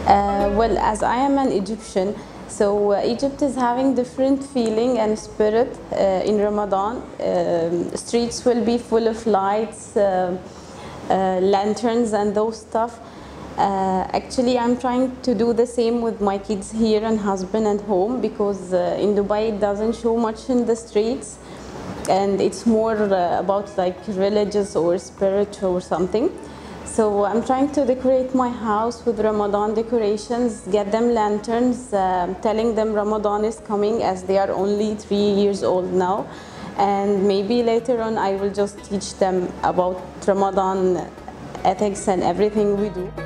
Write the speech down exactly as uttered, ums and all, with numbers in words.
Uh, well, as I am an Egyptian, so uh, Egypt is having different feeling and spirit uh, in Ramadan. Um, streets will be full of lights, uh, uh, lanterns and those stuff. Uh, actually, I'm trying to do the same with my kids here and husband and home, because uh, in Dubai it doesn't show much in the streets, and it's more uh, about like religious or spiritual or something. So I'm trying to decorate my house with Ramadan decorations, get them lanterns, uh, telling them Ramadan is coming, as they are only three years old now. And maybe later on I will just teach them about Ramadan ethics and everything we do.